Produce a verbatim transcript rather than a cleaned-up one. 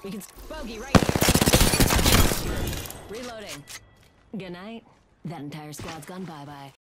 We can bogey right here. Reloading. Good night. That entire squad's gone bye-bye.